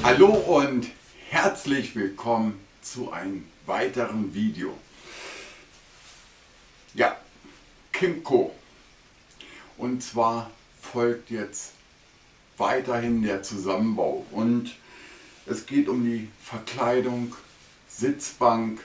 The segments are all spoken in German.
Hallo und herzlich willkommen zu einem weiteren Video. Ja, Kymco. Und zwar folgt jetzt weiterhin der Zusammenbau und es geht um die Verkleidung, Sitzbank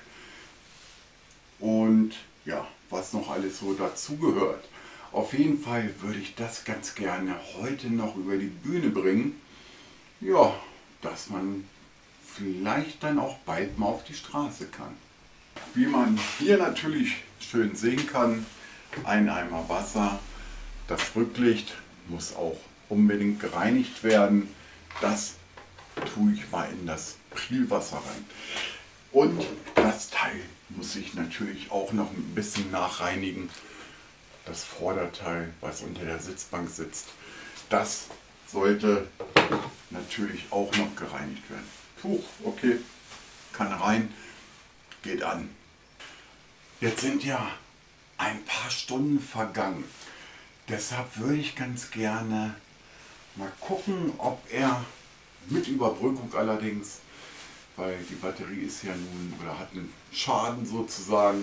und ja, was noch alles so dazugehört. Auf jeden Fall würde ich das ganz gerne heute noch über die Bühne bringen. Ja, dass man vielleicht dann auch bald mal auf die Straße kann. Wie man hier natürlich schön sehen kann, ein Eimer Wasser. Das Rücklicht muss auch unbedingt gereinigt werden. Das tue ich mal in das Prielwasser rein. Und das Teil muss ich natürlich auch noch ein bisschen nachreinigen. Das Vorderteil, was unter der Sitzbank sitzt, das sollte natürlich auch noch gereinigt werden. Puh, okay, kann rein, geht an. Jetzt sind ja ein paar Stunden vergangen. Deshalb würde ich ganz gerne mal gucken, ob er mit Überbrückung allerdings, weil die Batterie ist ja nun oder hat einen Schaden sozusagen,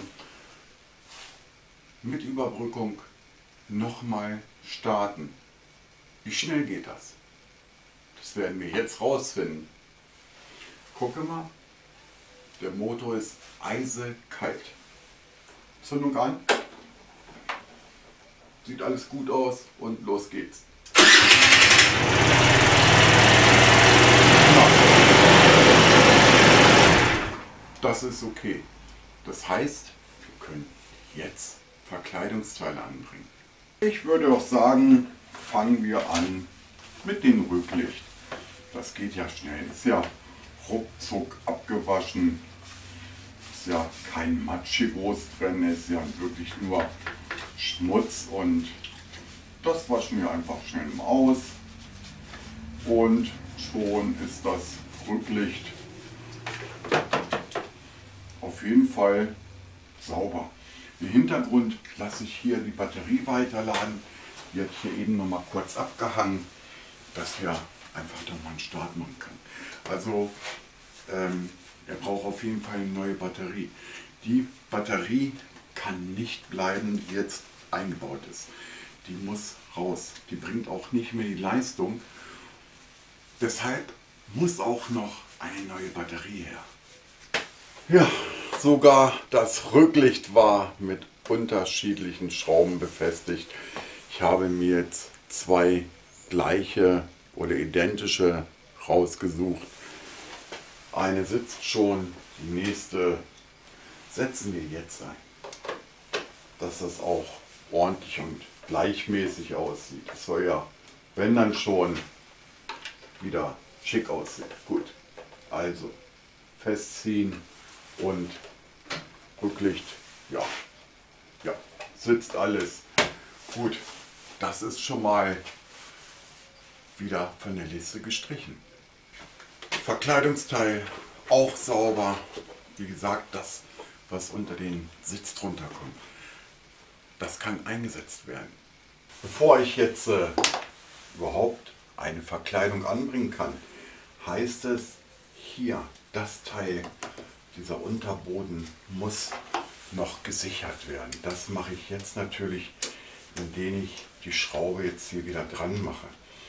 mit Überbrückung nochmal starten. Wie schnell geht das? Das werden wir jetzt rausfinden. Gucke mal, der Motor ist eisekalt. Zündung an. Sieht alles gut aus und los geht's. Das ist okay. Das heißt, wir können jetzt Verkleidungsteile anbringen. Ich würde auch sagen, fangen wir an mit dem Rücklicht. Das geht ja schnell. Ist ja ruckzuck abgewaschen. Ist ja kein Matschigos drin. Ist ja wirklich nur Schmutz und das waschen wir einfach schnell mal aus. Und schon ist das Rücklicht auf jeden Fall sauber. Im Hintergrund lasse ich hier die Batterie weiterladen. Die hat hier eben noch mal kurz abgehangen, dass wir einfach dann mal einen Start machen können. Also er braucht auf jeden Fall eine neue Batterie. Die Batterie kann nicht bleiben, die jetzt eingebaut ist. Die muss raus. Die bringt auch nicht mehr die Leistung. Deshalb muss auch noch eine neue Batterie her. Ja, sogar das Rücklicht war mit unterschiedlichen Schrauben befestigt. Ich habe mir jetzt zwei gleiche oder identische rausgesucht. Eine sitzt schon, die nächste setzen wir jetzt ein. Dass das auch ordentlich und gleichmäßig aussieht. Das soll ja, wenn dann schon, wieder schick aussehen. Gut, also festziehen und Rücklicht, ja, sitzt alles. Gut, das ist schon mal wieder von der Liste gestrichen. Verkleidungsteil auch sauber. Wie gesagt, das, was unter den Sitz drunter kommt, das kann eingesetzt werden. Bevor ich jetzt überhaupt eine Verkleidung anbringen kann, heißt es hier, das Teil, dieser Unterboden muss noch gesichert werden. Das mache ich jetzt natürlich, indem ich die Schraube jetzt hier wieder dran mache.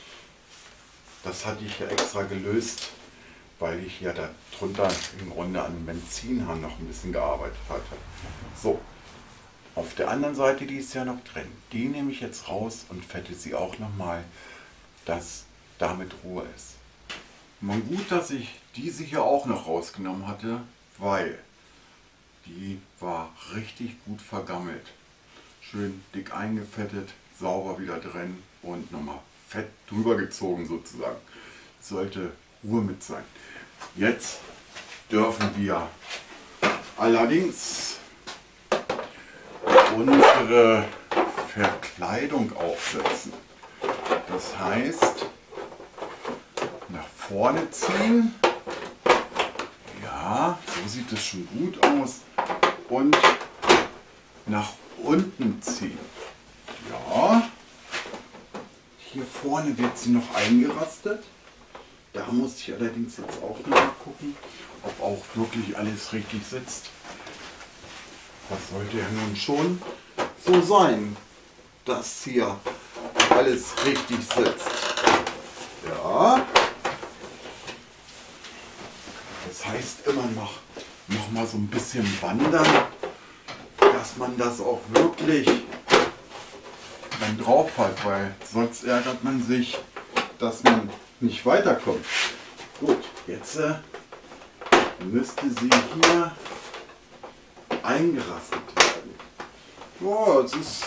Das hatte ich ja extra gelöst, weil ich ja darunter im Grunde an dem Benzinhahn noch ein bisschen gearbeitet hatte. So, auf der anderen Seite, die ist ja noch drin. Die nehme ich jetzt raus und fette sie auch nochmal, dass damit Ruhe ist. Mal gut, dass ich diese hier auch noch rausgenommen hatte, weil die war richtig gut vergammelt. Schön dick eingefettet, sauber wieder drin und nochmal fett drüber gezogen sozusagen. Sollte Ruhe mit sein. Jetzt dürfen wir allerdings unsere Verkleidung aufsetzen. Das heißt, nach vorne ziehen. Ja, so sieht es schon gut aus. Und nach unten ziehen. Ja, hier vorne wird sie noch eingerastet. Da muss ich allerdings jetzt auch noch mal gucken, ob auch wirklich alles richtig sitzt. Das sollte ja nun schon so sein, dass hier alles richtig sitzt. Ja. Das heißt immer noch mal so ein bisschen wandern, dass man das auch wirklich dann drauf hat, weil sonst ärgert man sich, dass man nicht weiterkommt. Gut, jetzt müsste sie hier eingerastet werden. Oh, es ist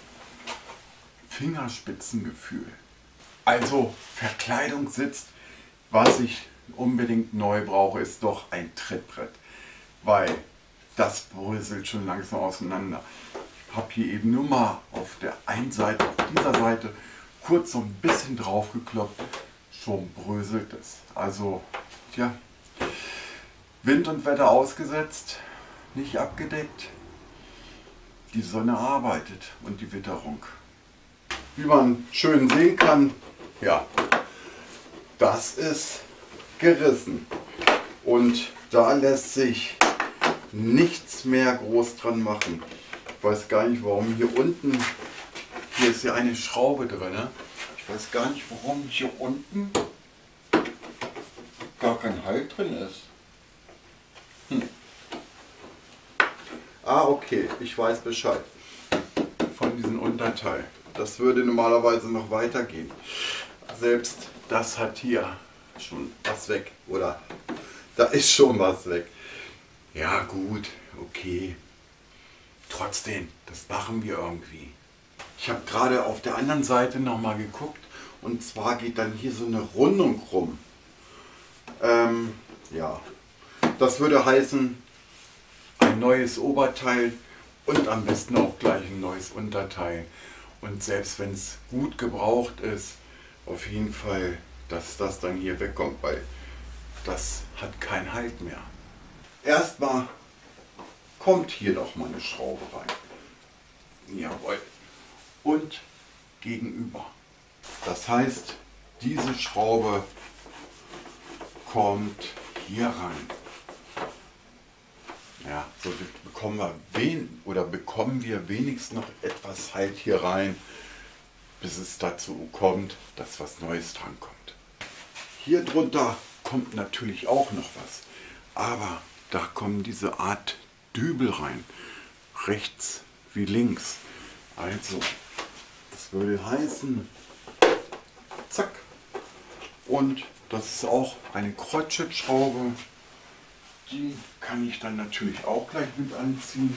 Fingerspitzengefühl. Also Verkleidung sitzt. Was ich unbedingt neu brauche, ist doch ein Trittbrett, weil das bröselt schon langsam auseinander. Ich habe hier eben nur mal auf der einen Seite, auf dieser Seite, kurz so ein bisschen drauf gekloppt, schon bröselt es. Also, tja, Wind und Wetter ausgesetzt, nicht abgedeckt. Die Sonne arbeitet und die Witterung. Wie man schön sehen kann, ja, das ist gerissen. Und da lässt sich nichts mehr groß dran machen. Ich weiß gar nicht, warum hier unten, hier ist ja eine Schraube drin. Ich weiß gar nicht, warum hier unten gar kein Halt drin ist. Ah, okay, ich weiß Bescheid. Von diesem Unterteil. Das würde normalerweise noch weitergehen. Selbst das hat hier schon was weg. Oder da ist schon was weg. Ja gut, okay. Trotzdem, das machen wir irgendwie. Ich habe gerade auf der anderen Seite nochmal geguckt. Und zwar geht dann hier so eine Rundung rum. Ja, das würde heißen, ein neues Oberteil und am besten auch gleich ein neues Unterteil. Und selbst wenn es gut gebraucht ist, auf jeden Fall, dass das dann hier wegkommt, weil das hat keinen Halt mehr. Erstmal kommt hier doch mal eine Schraube rein. Jawohl. Und gegenüber. Das heißt, diese Schraube kommt hier rein. Ja, so bekommen wir wenigstens noch etwas Halt hier rein, bis es dazu kommt, dass was Neues dran kommt. Hier drunter kommt natürlich auch noch was, aber da kommen diese Art Dübel rein, rechts wie links. Also, das würde heißen, zack, und das ist auch eine Kreuzschlitzschraube. Die kann ich dann natürlich auch gleich mit anziehen.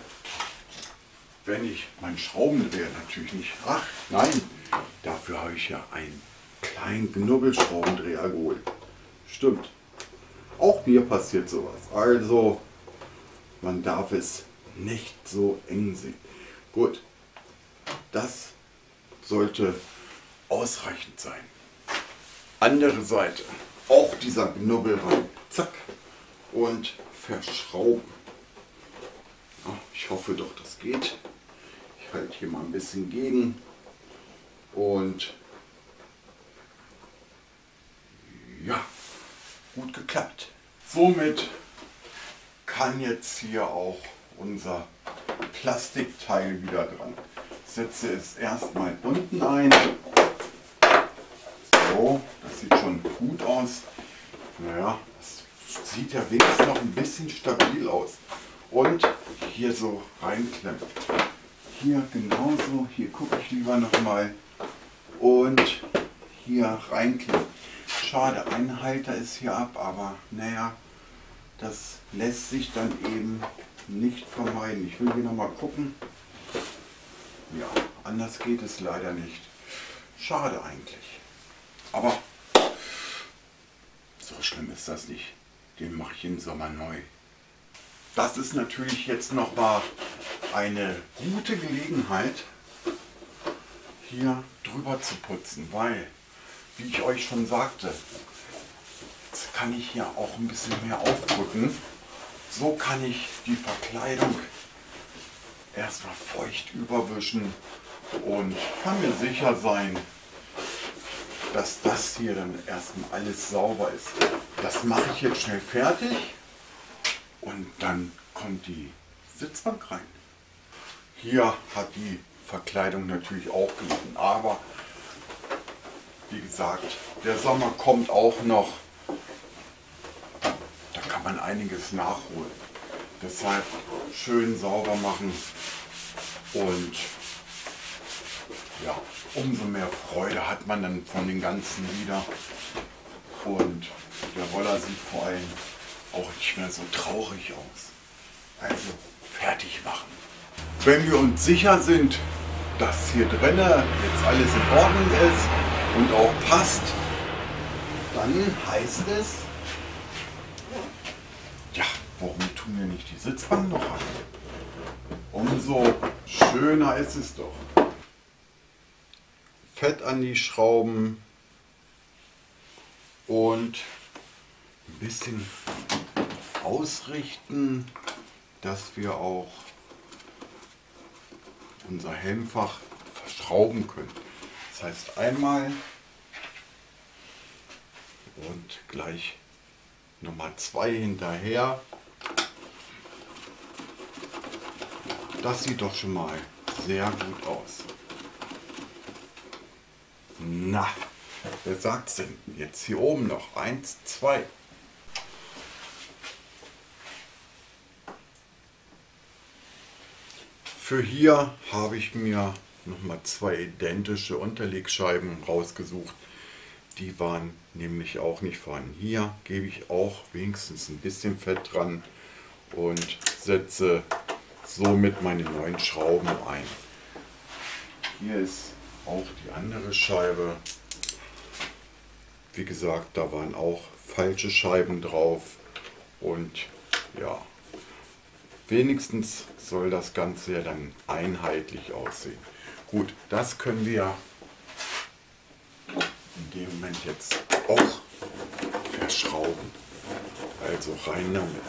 Wenn ich meinen Schraubendreher natürlich nicht... Ach nein, dafür habe ich ja einen kleinen Knubbelschraubendreher geholt. Stimmt. Auch mir passiert sowas. Also, man darf es nicht so eng sehen. Gut, das sollte ausreichend sein. Andere Seite, auch dieser Knubbel rein. Zack. Und verschrauben. Ja, ich hoffe doch, das geht. Ich halte hier mal ein bisschen gegen und ja, gut geklappt. Somit kann jetzt hier auch unser Plastikteil wieder dran. Ich setze es erstmal unten ein. So, das sieht schon gut aus. Naja, das sieht ja wenigstens noch ein bisschen stabil aus. Und hier so reinklemmen. Hier genauso, hier gucke ich lieber nochmal. Und hier reinklemmen. Schade, ein Halter ist hier ab, aber naja, das lässt sich dann eben nicht vermeiden. Ich will hier nochmal gucken. Ja, anders geht es leider nicht. Schade eigentlich. Aber so schlimm ist das nicht. Den mache ich im Sommer neu. Das ist natürlich jetzt noch mal eine gute Gelegenheit, hier drüber zu putzen, weil, wie ich euch schon sagte, jetzt kann ich hier auch ein bisschen mehr aufdrücken. So kann ich die Verkleidung erstmal feucht überwischen und kann mir sicher sein, dass das hier dann erstmal alles sauber ist. Das mache ich jetzt schnell fertig und dann kommt die Sitzbank rein. Hier hat die Verkleidung natürlich auch gelitten, aber wie gesagt, der Sommer kommt auch noch. Da kann man einiges nachholen. Deshalb schön sauber machen und ja, umso mehr Freude hat man dann von den ganzen wieder. Und der Roller sieht vor allem auch nicht mehr so traurig aus. Also fertig machen. Wenn wir uns sicher sind, dass hier drinnen jetzt alles in Ordnung ist und auch passt, dann heißt es, ja, warum tun wir nicht die Sitzbank noch an? Umso schöner ist es doch. Fett an die Schrauben und ein bisschen ausrichten, dass wir auch unser Helmfach verschrauben können. Das heißt einmal und gleich Nummer 2 hinterher. Das sieht doch schon mal sehr gut aus. Na, wer sagt's denn? Jetzt hier oben noch 1, 2. Für hier habe ich mir nochmal 2 identische Unterlegscheiben rausgesucht. Die waren nämlich auch nicht vorhanden. Hier gebe ich auch wenigstens ein bisschen Fett dran und setze somit meine neuen Schrauben ein. Hier ist auch die andere Scheibe. Wie gesagt, da waren auch falsche Scheiben drauf und ja, wenigstens soll das Ganze ja dann einheitlich aussehen. Gut, das können wir in dem Moment jetzt auch verschrauben. Also rein damit.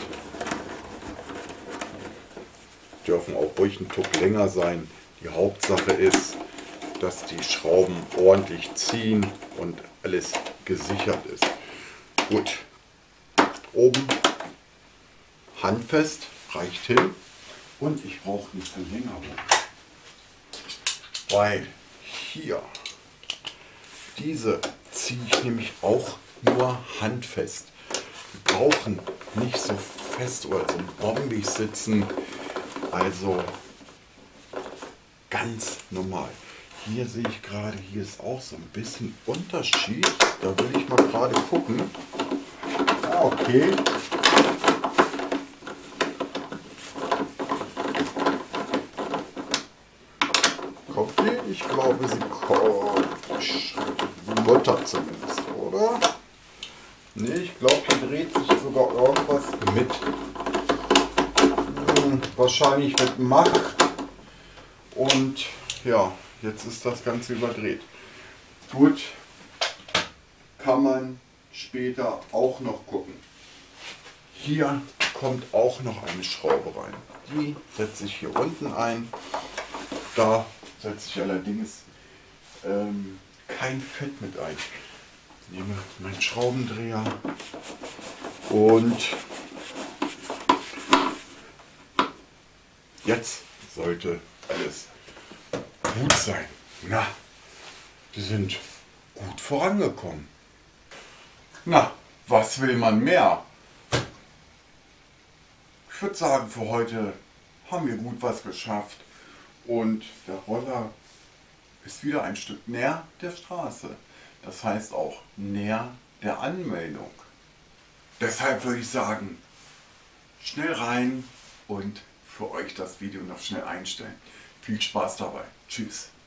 Dürfen auch ruhig einen Tuck länger sein. Die Hauptsache ist, dass die Schrauben ordentlich ziehen und alles gesichert ist. Gut, oben handfest, reicht hin. Und ich brauche eine Verlängerung, weil hier, diese ziehe ich nämlich auch nur handfest. Wir brauchen nicht so fest oder so bombig sitzen, also ganz normal. Hier sehe ich gerade, hier ist auch so ein bisschen Unterschied. Da will ich mal gerade gucken. Ah, okay. Kommt die? Ich glaube, sie kommt. Mutter zumindest, oder? Ne, ich glaube, hier dreht sich sogar irgendwas mit. Wahrscheinlich mit Mach. Und ja, jetzt ist das Ganze überdreht. Gut, kann man später auch noch gucken. Hier kommt auch noch eine Schraube rein. Die setze ich hier unten ein. Da setze ich allerdings kein Fett mit ein. Ich nehme meinen Schraubendreher und jetzt sollte alles gut sein. Na, wir sind gut vorangekommen. Na, was will man mehr? Ich würde sagen, für heute haben wir gut was geschafft und der Roller ist wieder ein Stück näher der Straße. Das heißt auch näher der Anmeldung. Deshalb würde ich sagen, schnell rein und für euch das Video noch schnell einstellen. Viel Spaß dabei. Tschüss.